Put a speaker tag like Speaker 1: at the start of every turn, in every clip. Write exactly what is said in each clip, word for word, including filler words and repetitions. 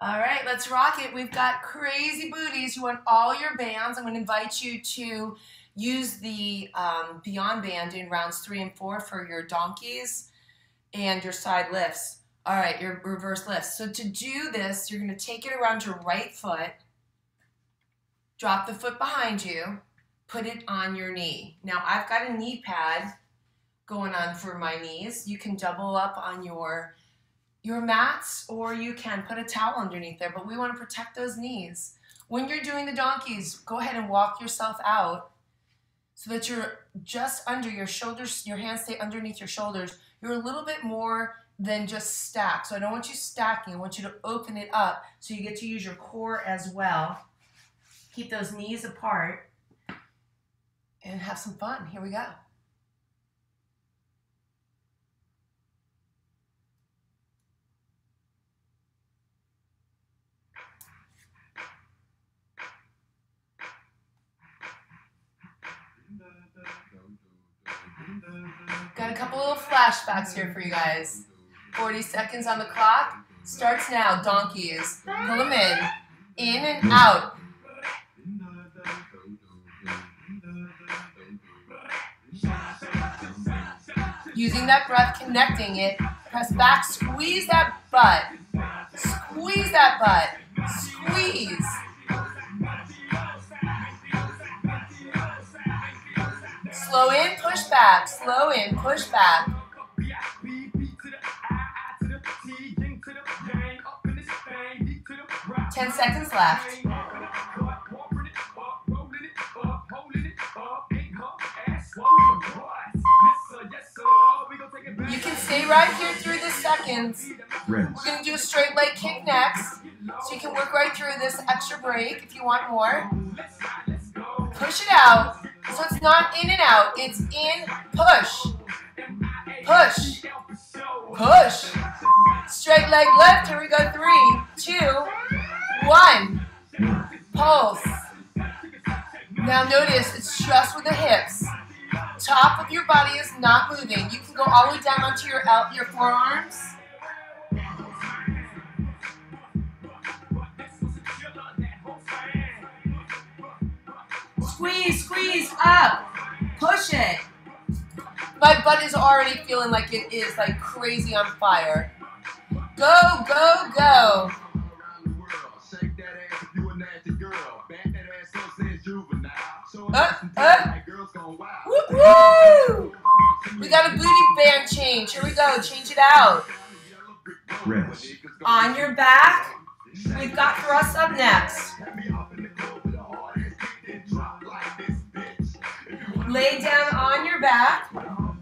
Speaker 1: All right, let's rock it. We've got crazy booties. You want all your bands. I'm going to invite you to use the um, Beyond Band in rounds three and four for your donkeys and your side lifts. All right, your reverse lifts. So to do this, you're going to take it around your right foot, drop the foot behind you, put it on your knee. Now, I've got a knee pad going on for my knees. You can double up on your your mats, or you can put a towel underneath there, but we want to protect those knees. When you're doing the donkeys, go ahead and walk yourself out so that you're just under your shoulders, your hands stay underneath your shoulders. You're a little bit more than just stacked. So I don't want you stacking, I want you to open it up so you get to use your core as well. Keep those knees apart and have some fun. Here we go. Got a couple little flashbacks here for you guys. forty seconds on the clock. Starts now. Donkeys. Pull them in. In and out. Using that breath, connecting it. Press back. Squeeze that butt. Squeeze that butt. Squeeze. Slow in, push back. Slow in, push back. Ten seconds left. You can stay right here through the seconds. We're going to do a straight leg kick next. So you can work right through this extra break if you want more. Push it out. So it's not in and out, it's in, push, push, push. Straight leg lift, here we go, three, two, one. Pulse. Now notice, it's just with the hips. Top of your body is not moving. You can go all the way down onto your, your forearms. Squeeze, squeeze, up, push it. My butt is already feeling like it is like crazy on fire. Go, go, go. Up, up. Woo, woo. We got a booty band change. Here we go, change it out.
Speaker 2: Rest.
Speaker 1: On your back, we've got thrust up next. Lay down on your back.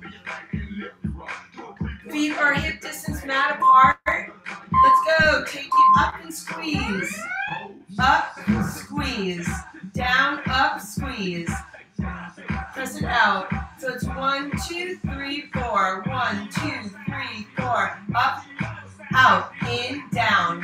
Speaker 1: Feet are hip distance mat apart. Let's go. Take it up and squeeze. Up, squeeze. Down, up, squeeze. Press it out. So it's one, two, three, four. One, two, three, four. Up, out, in, down.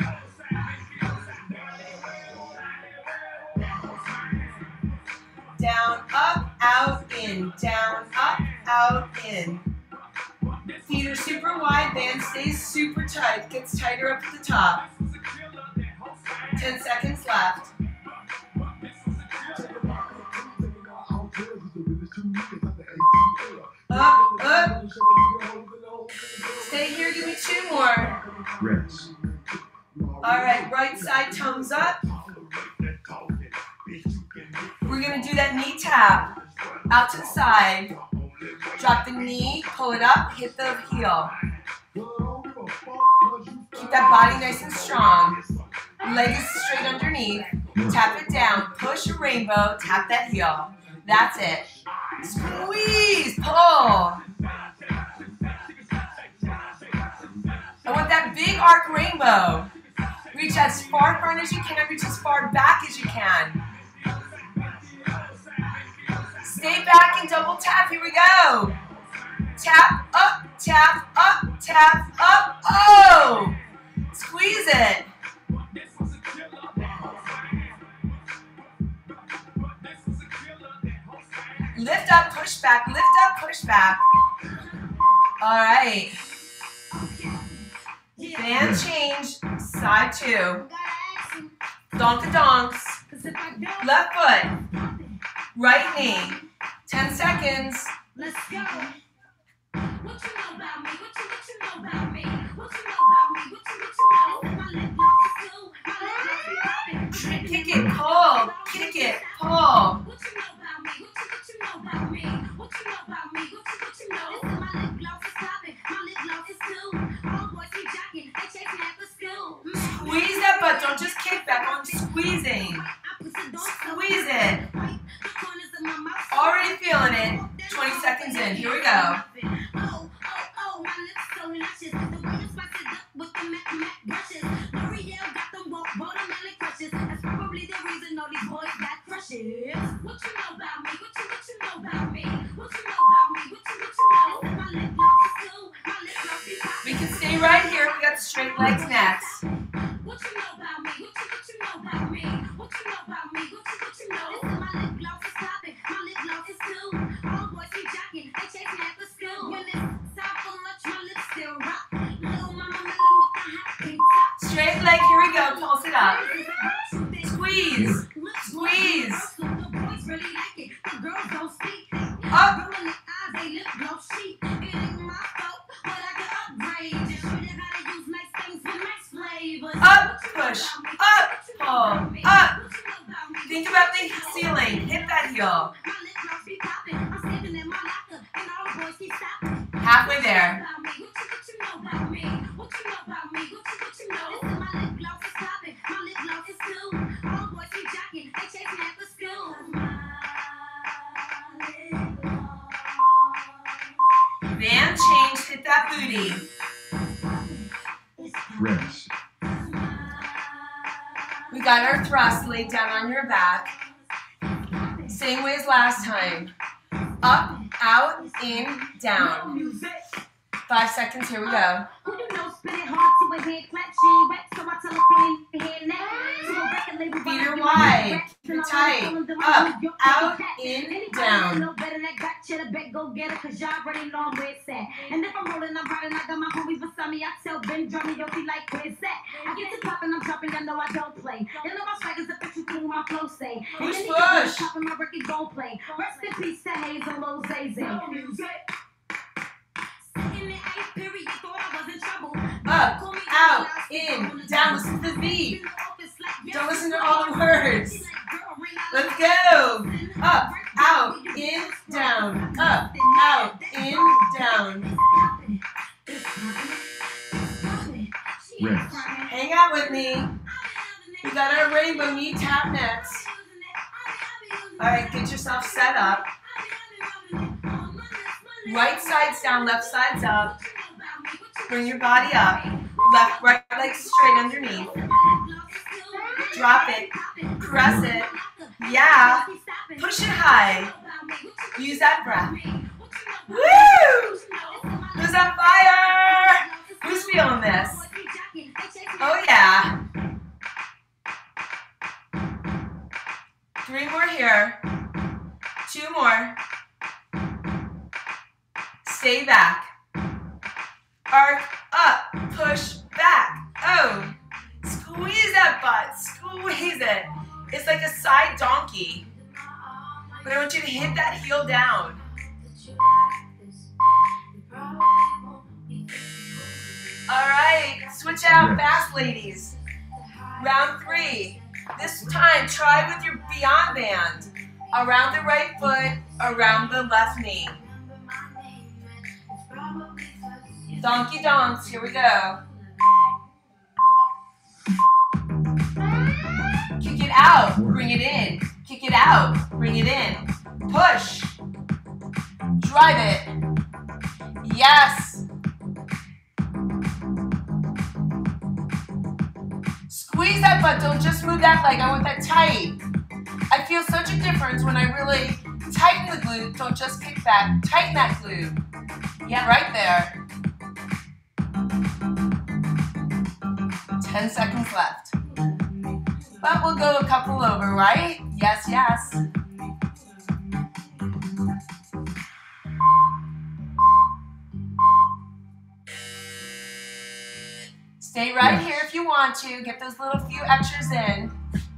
Speaker 1: Down, up, out, in. Down, up, out, in. Feet are super wide, band stays super tight. Gets tighter up at the top. Ten seconds left. Up, up. Stay here, give me two more.
Speaker 2: Rest.
Speaker 1: All right, right side toes up. We're gonna do that knee tap. Out to the side. Drop the knee, pull it up, hit the heel. Keep that body nice and strong. Leg is straight underneath. Tap it down, push a rainbow, tap that heel. That's it. Squeeze, pull. I want that big arc rainbow. Reach as far front as you can, reach as far back as you can. Stay back and double tap. Here we go. Tap, up, tap, up, tap, up. Oh! Squeeze it. Lift up, push back, lift up, push back. All right. Band change, side two. Donka-donks. Left foot. Right knee. ten seconds.
Speaker 3: Let's go. What you know about me? What you, what you know about me? What you know about me? What you, what you know? My lip gloss is too. My lip gloss be popping.
Speaker 1: Kick it, pull. Kick it, pull.
Speaker 3: What you know about me? What you, what you know about me? What you know about me? What you, what you know? Listen, my lip gloss is popping. My lip gloss is too. All boys be jocking. They chasing after school.
Speaker 1: Squeeze that butt. Don't just kick back. I'm squeezing. Squeeze it. Already feeling it. twenty seconds in. Here we go.
Speaker 3: Oh, oh, oh, my lips so luscious. The way you spice it up with the Mac Mac brushes. L'Oreal got them watermelon crushes. That's probably the reason all these boys got crushes. What you know about me? What you, what you know about me? What you know about me? What you, what you know? My lip gloss is too. My lip gloss be popping.
Speaker 1: We can stay right here. We got the straight legs next.
Speaker 3: What you know about me? What you, what you know about me? What you know about me? What you, what you know? Listen, my lip gloss is popping. My lip gloss is too. All boys be jocking. They chasing after school. When it's time for lunch, my lips still rock. Little mama melon with the hot pink top.
Speaker 1: Straight leg. Here we go. Pulse it up. Squeeze. Squeeze.
Speaker 3: The boys really like it. The girls don't speak.
Speaker 1: Up.
Speaker 3: Girl in the eyes, they lip gloss cheap. It ain't my fault, but I can upgrade. Just show you how to use nice things with nice flavors.
Speaker 1: Up. Push. Up. Pull. Up. Think about the ceiling. Hit that heel.
Speaker 3: My lip gloss be popping. I'm standing in my locker, and all the boys keep stopping.
Speaker 1: Halfway there.
Speaker 3: What you, what you know about me? What you know about me? What you, what you know? Listen, my lip gloss is popping. My lip gloss is too. All boys keep jocking. They chasing after school. My lip gloss.
Speaker 1: Band change. Hit that booty.
Speaker 2: Rest.
Speaker 1: We got our thrust laid down on your back. Same way as last time. Up, out, in, down. Five seconds, here we go.
Speaker 3: Who you know spit it hard to a head clap? She ain't wet, so I tell her put in head neck. To a record label,
Speaker 1: Feet are wide. Keep it tight. Up, out, in, down.
Speaker 3: No better than that gotcha, the bet go get it, cause y'all already know where it's at. And if I'm rolling, I'm riding, I got my homies beside me. I tell Ben, drum me, yo, be like, where's that? I get to popping, I'm dropping, I know I don't play. You know my swagger's affection through my flow say. And
Speaker 1: Push,
Speaker 3: then
Speaker 1: push.
Speaker 3: popping my record gon' play. Rest in peace to Hayes and Lil Zay Zay. In the eighth period, thought I was in trouble.
Speaker 1: Up, out, in, down. Listen to the beat. Don't listen to all the words. Let's go. Up, out, in, down. Up, out, in, down.
Speaker 2: Rest.
Speaker 1: Hang out with me. We got our rainbow knee tap next. All right, get yourself set up. Right side's down, left side's up. Bring your body up. Left, right leg straight underneath. Drop it. Press it. Yeah. Push it high. Use that breath. Woo! Who's on fire? Who's feeling this? Oh yeah. Three more here. Two more. Stay back. Arc up. Push back. Oh. Squeeze that butt. Squeeze it. It's like a side donkey. But I want you to hit that heel down. All right. Switch out fast, ladies. Round three. This time, try with your Beyond Band. Around the right foot, around the left knee. Donkey donks, here we go. Kick it out, bring it in. Kick it out, bring it in. Push. Drive it. Yes. Squeeze that butt, don't just move that leg, I want that tight. I feel such a difference when I really tighten the glute, don't just kick back. Tighten that glute. Yeah, right there. Ten seconds left. But we'll go a couple over, right? Yes, yes. Stay right here if you want to. Get those little few extras in.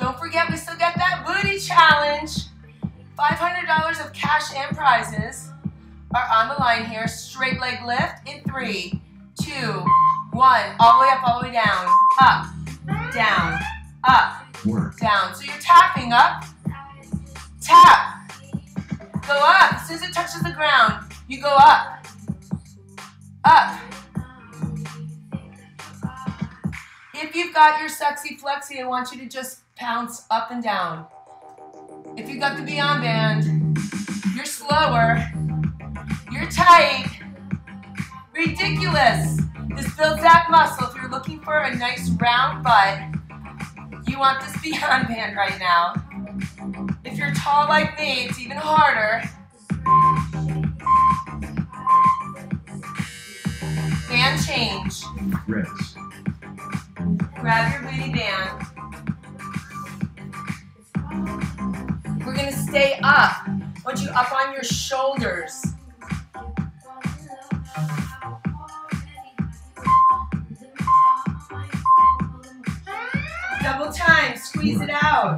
Speaker 1: Don't forget, we still get that booty challenge. five hundred dollars of cash and prizes are on the line here. Straight leg lift in three, two, one. All the way up, all the way down. Up, down, up,
Speaker 2: Work.
Speaker 1: down. So you're tapping up, tap, go up. As soon as it touches the ground, you go up, up. If you've got your sexy flexi, I want you to just pounce up and down. If you've got the Beyond Band, you're slower, you're tight, ridiculous. This builds that muscle. If you're looking for a nice round butt, you want this Beyond Band right now. If you're tall like me, it's even harder. Band change.
Speaker 2: Rest.
Speaker 1: Grab your booty band. We're gonna stay up. I want you up on your shoulders. Double time, squeeze it out.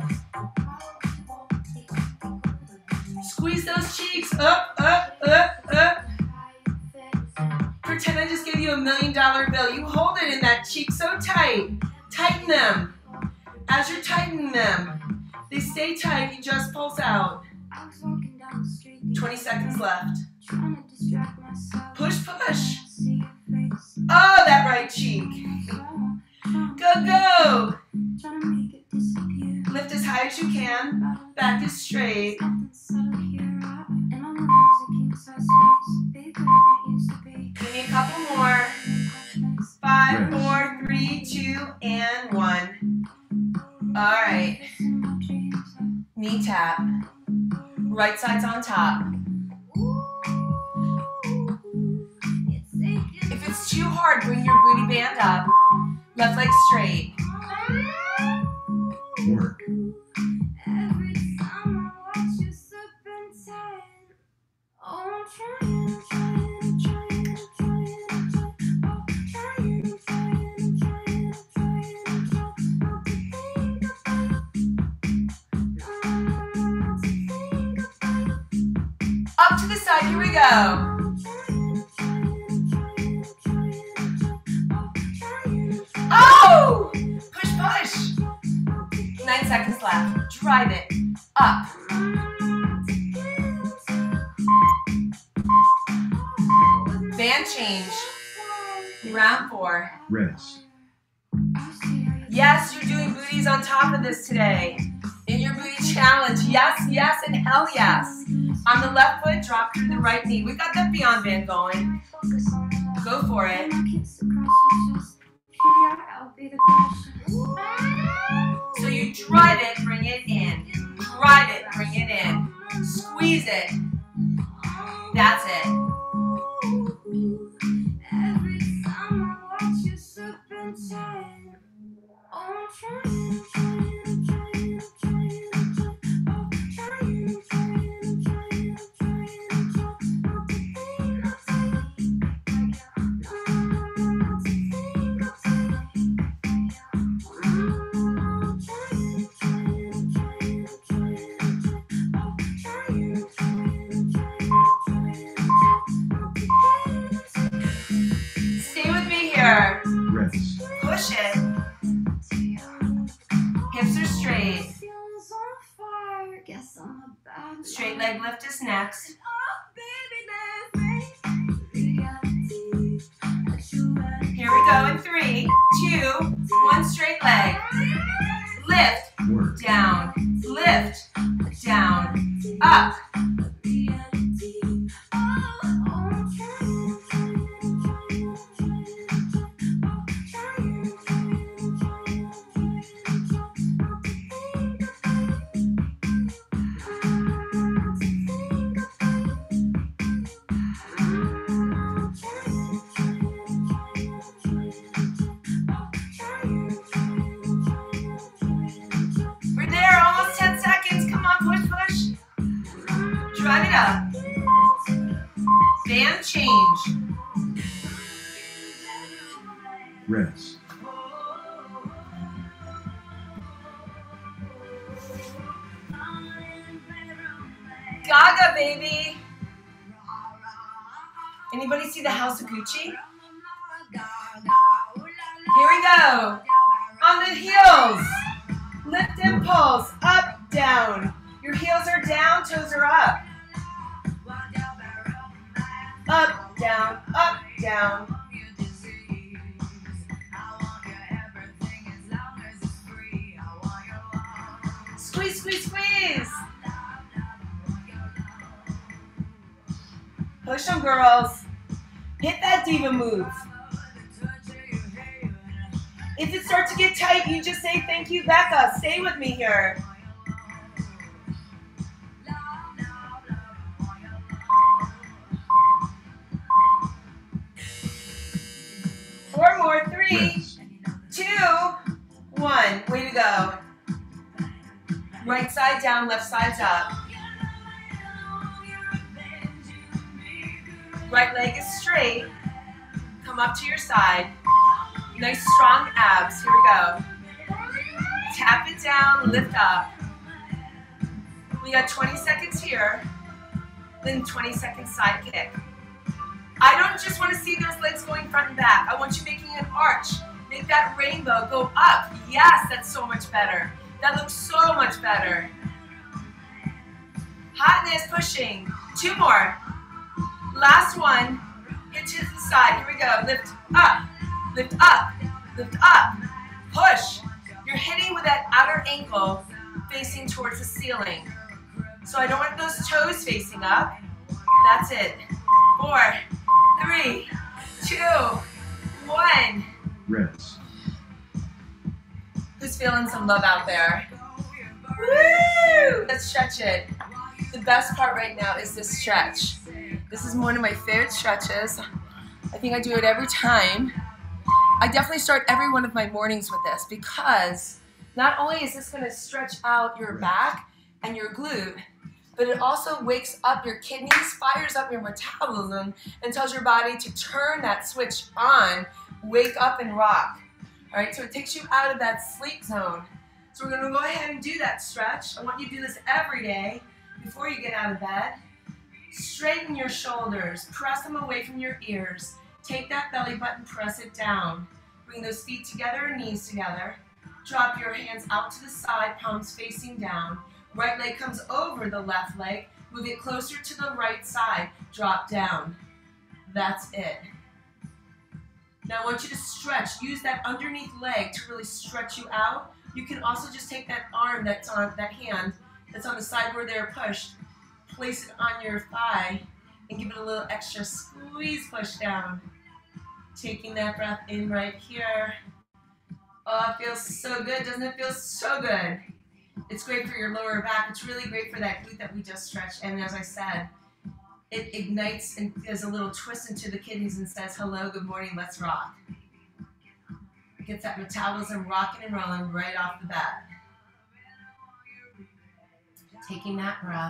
Speaker 1: Squeeze those cheeks up, up, up, up. Pretend I just gave you a million dollar bill. You hold it in that cheek so tight. Tighten them. As you're tightening them, they stay tight, you just pulse out. twenty seconds left. Push, push. Oh, that right cheek. Go, go. Lift as high as you can. Back is straight. Give me a couple more. Five, four, three, two, and one. All right. Knee tap. Right side's on top. If it's too hard, bring your booty band up. Left leg straight.
Speaker 2: Work.
Speaker 1: Up to the side, here we go. Oh! Push, push. Nine seconds left. Drive it. Up. Band change. Round four.
Speaker 2: Rest.
Speaker 1: Yes, you're doing booties on top of this today. In your booty challenge. Yes, yes, and hell yes. On the left foot, drop through the right knee. We've got that Beyond Band going. Go for it. So you drive it, bring it in. Drive it, bring it in. Squeeze it. That's it.
Speaker 2: Rest.
Speaker 1: Push it. Hips are straight. Straight leg lift is next. Here we go in three, two, one straight leg. Lift,
Speaker 2: Work.
Speaker 1: down, lift, down, up. We're there, almost ten seconds. Come on, push, push. Drive it up. Band change.
Speaker 2: Rest.
Speaker 1: Gaga, baby. Anybody see the House of Gucci? Here we go. On the heels. Lift and pulse. Up, down. Your heels are down, toes are up. Up, down, up, down. Squeeze, squeeze, squeeze. Push them, girls. Hit that diva move. If it starts to get tight, you just say thank you, Becca. Stay with me here. Four more. Three, two, one. Way to go. Right side down, left side's up. Right leg is straight. Come up to your side. Nice strong abs. Here we go. Tap it down, lift up. We got twenty seconds here, then twenty seconds side kick. I don't just want to see those legs going front and back. I want you making an arch. Make that rainbow go up. Yes, that's so much better. That looks so much better. Hotness, pushing. Two more. Last one. Hit to the side. Here we go. Lift up. Lift up, lift up, push. You're hitting with that outer ankle facing towards the ceiling. So I don't want those toes facing up. That's it. Four, three, two, one.
Speaker 2: Rest.
Speaker 1: Who's feeling some love out there? Woo! Let's stretch it. The best part right now is this stretch. This is one of my favorite stretches. I think I do it every time. I definitely start every one of my mornings with this because not only is this going to stretch out your back and your glute, but it also wakes up your kidneys, fires up your metabolism, and tells your body to turn that switch on, wake up and rock. All right, so it takes you out of that sleep zone. So we're going to go ahead and do that stretch. I want you to do this every day before you get out of bed. Straighten your shoulders, press them away from your ears. Take that belly button, press it down. Bring those feet together, knees together. Drop your hands out to the side, palms facing down. Right leg comes over the left leg. Move it closer to the right side. Drop down. That's it. Now I want you to stretch. Use that underneath leg to really stretch you out. You can also just take that arm that's on, that hand that's on the side where they're pushed, place it on your thigh, and give it a little extra squeeze, push down. Taking that breath in right here. Oh, it feels so good. Doesn't it feel so good? It's great for your lower back. It's really great for that glute that we just stretched. And as I said, it ignites and gives a little twist into the kidneys and says, hello, good morning, let's rock. Gets that metabolism rocking and rolling right off the bat. Taking that breath.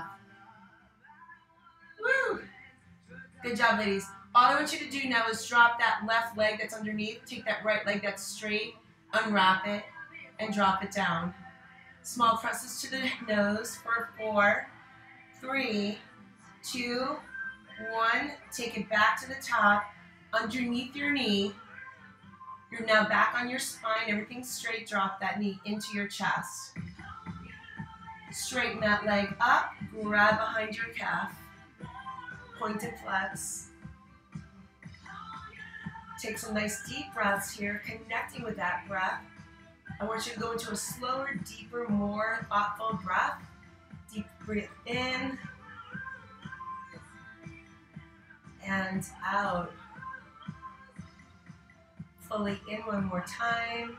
Speaker 1: Woo! Good job, ladies. All I want you to do now is drop that left leg that's underneath, take that right leg that's straight, unwrap it, and drop it down. Small presses to the nose for four, three, two, one. Take it back to the top, underneath your knee. You're now back on your spine, everything's straight. Drop that knee into your chest. Straighten that leg up, grab behind your calf. Pointed flex. Take some nice deep breaths here, connecting with that breath. I want you to go into a slower, deeper, more thoughtful breath. Deep breath in and out. Fully in one more time.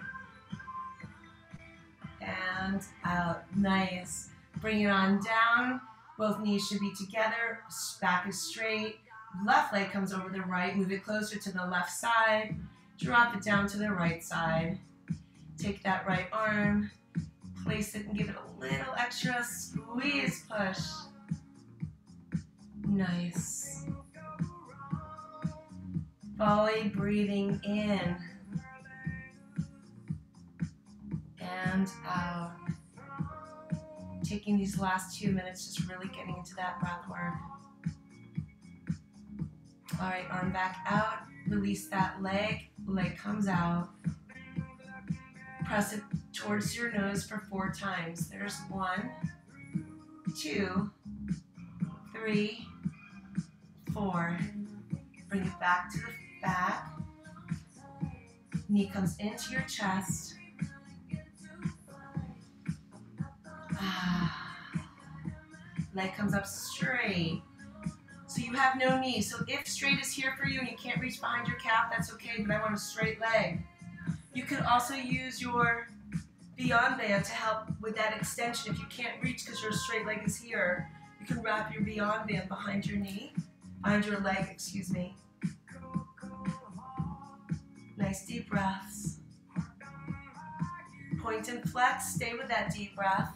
Speaker 1: And out. Nice. Bring it on down. Both knees should be together. Back is straight. Left leg comes over the right. Move it closer to the left side. Drop it down to the right side. Take that right arm. Place it and give it a little extra squeeze, push. Nice. Fully breathing in. And out. taking these last two minutes, just really getting into that breath work. All right, arm back out, release that leg, leg comes out. Press it towards your nose for four times. There's one, two, three, four. Bring it back to the back. Knee comes into your chest. Ah. Leg comes up straight. So you have no knee. So if straight is here for you and you can't reach behind your calf, that's okay, but I want a straight leg. You could also use your Beyond Band to help with that extension. If you can't reach because your straight leg is here, you can wrap your Beyond Band behind your knee, behind your leg, excuse me. Nice deep breaths. Point and flex, stay with that deep breath.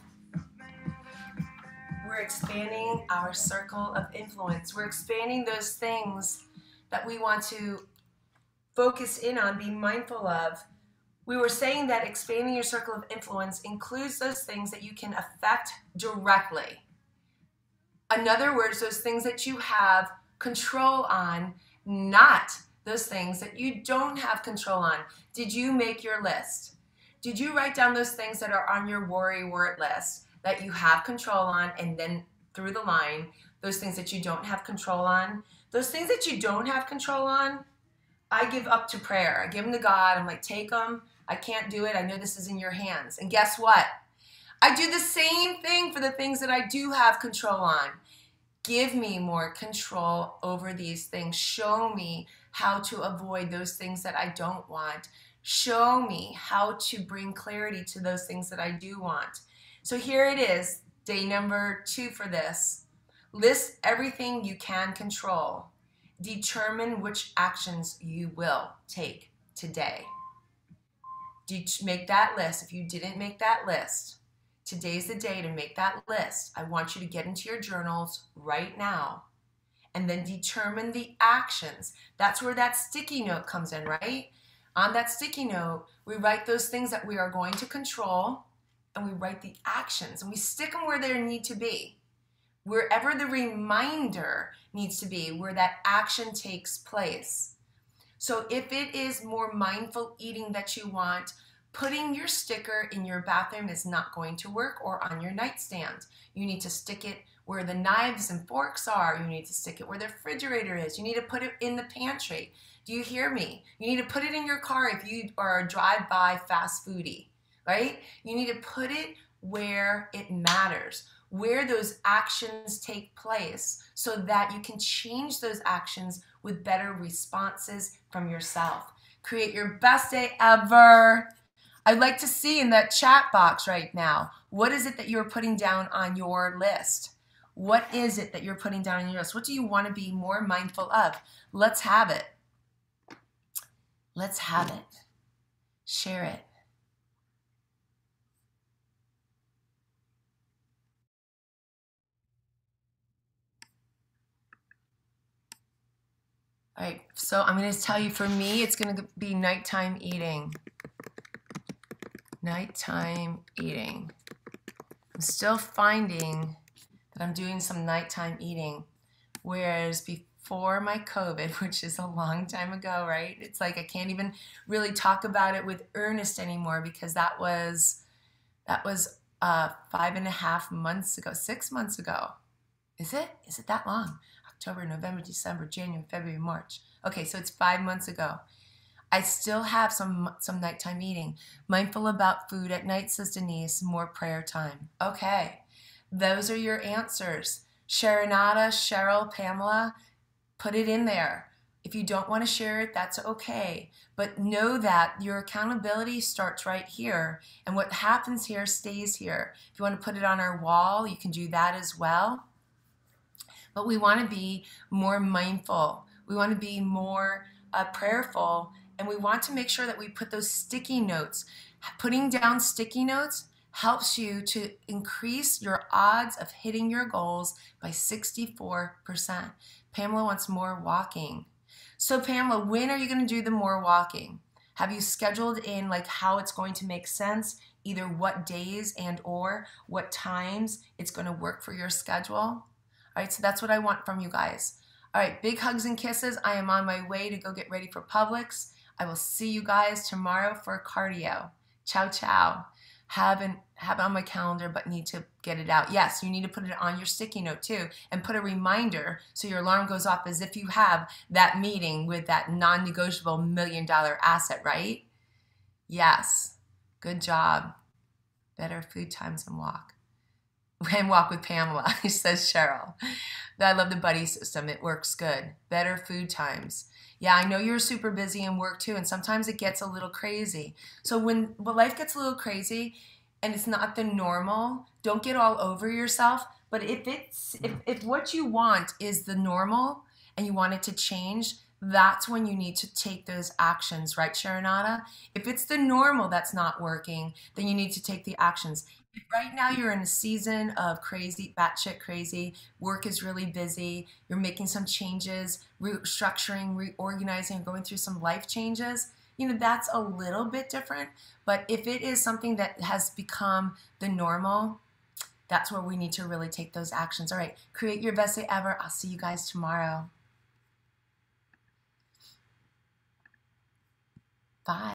Speaker 1: We're expanding our circle of influence. We're expanding those things that we want to focus in on, be mindful of. We were saying that expanding your circle of influence includes those things that you can affect directly. In other words, those things that you have control on, not those things that you don't have control on. Did you make your list? Did you write down those things that are on your worry word list that you have control on, and then through the line, those things that you don't have control on? Those things that you don't have control on, I give up to prayer. I give them to God. I'm like, take them. I can't do it. I know this is in your hands. And guess what? I do the same thing for the things that I do have control on. Give me more control over these things. Show me how to avoid those things that I don't want. Show me how to bring clarity to those things that I do want. So here it is, day number two for this. List everything you can control. Determine which actions you will take today. Make that list. If you didn't make that list, today's the day to make that list. I want you to get into your journals right now and then determine the actions. That's where that sticky note comes in, right? On that sticky note, we write those things that we are going to control, and we write the actions, and we stick them where they need to be. Wherever the reminder needs to be, where that action takes place. So if it is more mindful eating that you want, putting your sticker in your bathroom is not going to work, or on your nightstand. You need to stick it where the knives and forks are. You need to stick it where the refrigerator is. You need to put it in the pantry. Do you hear me? You need to put it in your car if you are a drive-by fast foodie, right? You need to put it where it matters, where those actions take place, so that you can change those actions with better responses from yourself. Create your best day ever. I'd like to see in that chat box right now, what is it that you're putting down on your list? What is it that you're putting down on your list? What do you want to be more mindful of? Let's have it. Let's have it. Share it. All right, so I'm going to tell you, for me, it's going to be nighttime eating. Nighttime eating. I'm still finding that I'm doing some nighttime eating, whereas before my COVID, which is a long time ago, right? It's like I can't even really talk about it with earnest anymore, because that was that was uh, five and a half months ago, six months ago. Is it? Is it that long? October, November, December, January, February, March. Okay, so it's five months ago. I still have some some nighttime eating. Mindful about food at night, says Denise. More prayer time. Okay, those are your answers. Sharonata, Cheryl, Pamela, put it in there. If you don't want to share it, that's okay. But know that your accountability starts right here, and what happens here stays here. If you want to put it on our wall, you can do that as well. But we want to be more mindful. We want to be more uh, prayerful, and we want to make sure that we put those sticky notes. Putting down sticky notes helps you to increase your odds of hitting your goals by sixty-four percent. Pamela wants more walking. So Pamela, when are you going to do the more walking? Have you scheduled in like how it's going to make sense, either what days and or what times it's going to work for your schedule? All right, so that's what I want from you guys. All right, big hugs and kisses. I am on my way to go get ready for Publix. I will see you guys tomorrow for cardio. Ciao, ciao. Haven't have it on my calendar, but need to get it out. Yes, you need to put it on your sticky note too, and put a reminder so your alarm goes off as if you have that meeting with that non-negotiable million dollar asset, right? Yes, good job. Better food times and walk. And walk with Pamela, says Cheryl. I love the buddy system. It works good. Better food times. Yeah, I know you're super busy in work too, and sometimes it gets a little crazy. So when, when life gets a little crazy and it's not the normal, don't get all over yourself. But if it's if, if what you want is the normal and you want it to change, that's when you need to take those actions, right, Sharonata? If it's the normal that's not working, then you need to take the actions. If right now you're in a season of crazy, batshit crazy, work is really busy, you're making some changes, restructuring, reorganizing, going through some life changes, you know, that's a little bit different. But if it is something that has become the normal, that's where we need to really take those actions. All right, create your best day ever. I'll see you guys tomorrow. Bye.